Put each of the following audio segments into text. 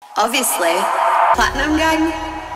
Obviously, Platinum Gang.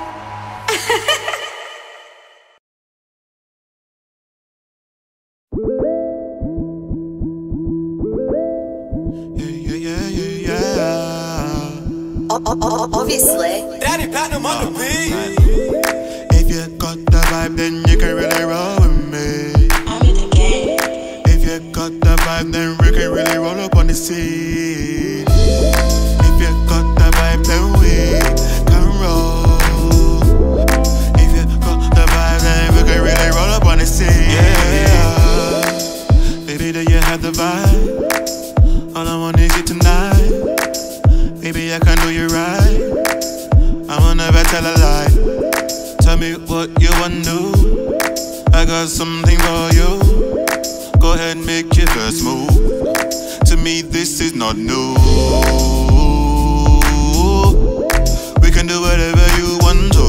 Obviously. Danny Platinum on the beat. If you got the vibe, then you can really roll with me. I'm in the game. If you got the vibe, then we can really roll up on the scene. If you got the vibe, then we can roll. If you got the vibe, then we can really roll up on the scene. Yeah, baby, do you have the vibe? All I want is you tonight. Baby, I can do you right. I will never tell a lie. Tell me what you want to do. I got something for you. Go ahead, make your first move. To me, this is not new. We can do whatever you want to.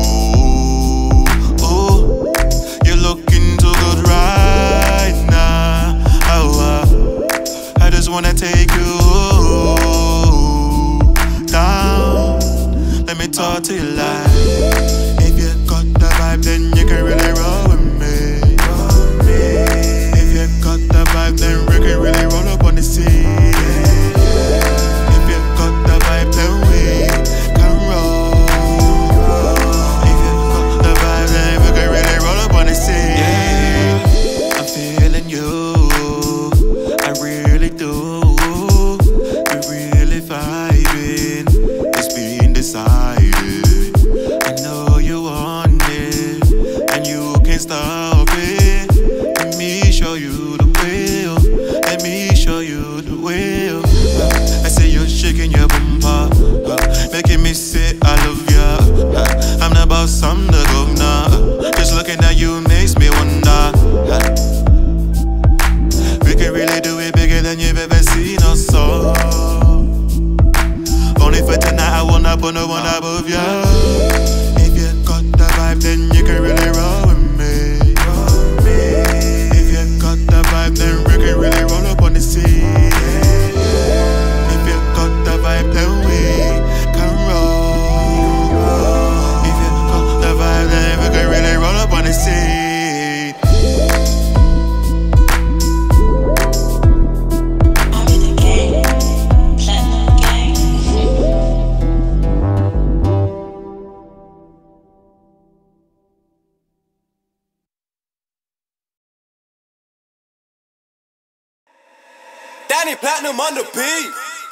You're looking too good right now. I just wanna take you down. Let me talk to you like. If you got the vibe, then you can really roll with me. If you got the vibe, then we can really roll up on the scene. If you got the vibe, then we can roll. If you got the vibe, then we can really roll up on the scene. Yeah, I'm feeling you, I really do. We're really vibing, it's been decided. I know you want it, and you can't stop it. Let me show you the way. Let me show you the way. I see you shaking your bumper, making me say I love ya. I'm the boss, I'm the governor. Just looking at you makes me wonder. We can really do it bigger than you've ever seen us all. Only for tonight, I wanna put no one above ya. If you got the vibe, then you can really roll with me. If you got the vibe, then we can really roll up on the scene. If you got the vibe, then we can roll. If you got the vibe, then we can really roll up on the scene. I'm in the game. Platinum Gang. Danny Platinum on the beat.